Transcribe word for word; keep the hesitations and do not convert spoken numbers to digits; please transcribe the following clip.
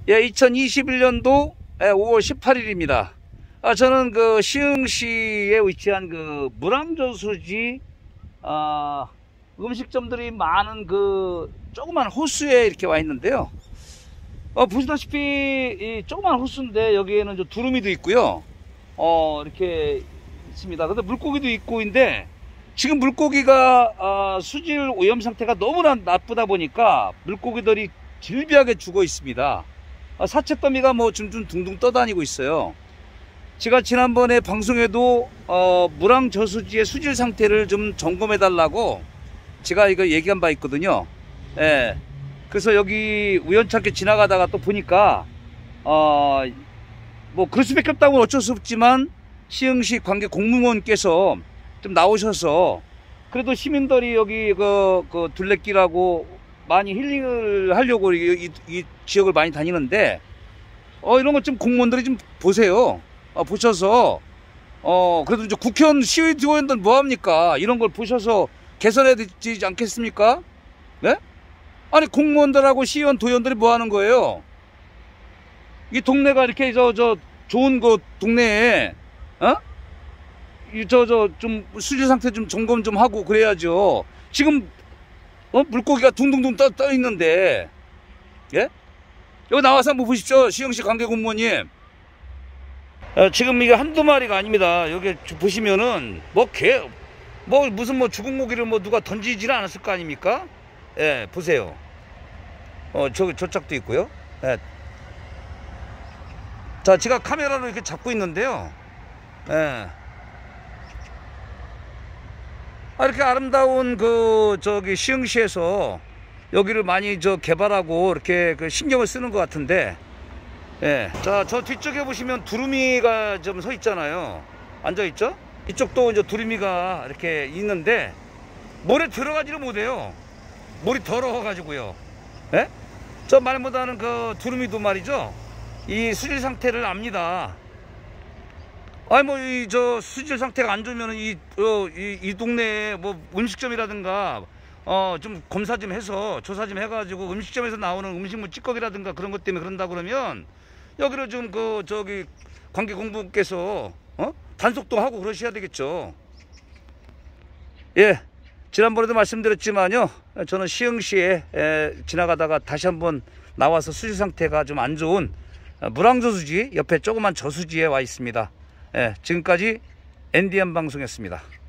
예, 이천이십일 년도 오월 십팔일입니다. 아, 저는 그 시흥시에 위치한 그 물왕저수지 아, 음식점들이 많은 그 조그만 호수에 이렇게 와 있는데요. 어, 보시다시피 이 조그만 호수인데 여기에는 저 두루미도 있고요. 어, 이렇게 있습니다. 근데 물고기도 있고인데 지금 물고기가 아, 수질 오염 상태가 너무나 나쁘다 보니까 물고기들이 질비하게 죽어 있습니다. 아, 사체 더미가 뭐 둥둥 둥둥 떠다니고 있어요. 제가 지난번에 방송에도 어, 물왕저수지의 수질 상태를 좀 점검해 달라고 제가 이거 얘기한 바 있거든요. 예. 그래서 여기 우연찮게 지나가다가 또 보니까 어, 뭐 그럴 수밖에 없다고는 어쩔 수 없지만 시흥시 관계 공무원께서 좀 나오셔서 그래도 시민들이 여기 그, 그 둘레길하고 많이 힐링을 하려고 이, 이, 이 지역을 많이 다니는데 어 이런 것 좀 공무원들이 좀 보세요. 어, 보셔서 어 그래도 이제 국회의원 시의원들 뭐합니까? 이런 걸 보셔서 개선해야 되지 않겠습니까? 네? 아니 공무원들하고 시의원 도의원들이 뭐 하는 거예요? 이 동네가 이렇게 저 저 좋은 그 동네에 어? 이 저 저 좀 수질 상태 좀 점검 좀 하고 그래야죠. 지금 어? 물고기가 둥둥둥 떠, 떠 있는데, 예? 여기 나와서 한번 보십시오. 시흥시 관계공무원님. 어, 지금 이게 한두 마리가 아닙니다. 여기 보시면은, 뭐, 개, 뭐, 무슨 뭐 죽은 고기를 뭐 누가 던지지는 않았을 거 아닙니까? 예, 보세요. 어, 저기, 저짝도 있고요. 예. 자, 제가 카메라로 이렇게 잡고 있는데요. 예. 아, 이렇게 아름다운 그 저기 시흥시에서 여기를 많이 저 개발하고 이렇게 그 신경을 쓰는 것 같은데, 예. 자, 저 뒤쪽에 보시면 두루미가 좀 서 있잖아요. 앉아 있죠? 이쪽도 이제 두루미가 이렇게 있는데 물에 들어가지를 못해요. 물이 더러워 가지고요. 예? 저 말보다는 그 두루미도 말이죠. 이 수질 상태를 압니다. 아니 뭐 이 저 수질 상태가 안 좋으면 이, 어, 이, 이 동네에 뭐 음식점이라든가 어 좀 검사 좀 해서 조사 좀 해가지고 음식점에서 나오는 음식물 찌꺼기라든가 그런 것 때문에 그런다 그러면 여기를 좀 그 저기 관계 공무원께서 어 단속도 하고 그러셔야 되겠죠. 예, 지난번에도 말씀드렸지만요, 저는 시흥시에 에, 지나가다가 다시 한번 나와서 수질 상태가 좀 안 좋은 물왕저수지 옆에 조그만 저수지에 와 있습니다. 예, 지금까지 엔디엠 방송이었습니다.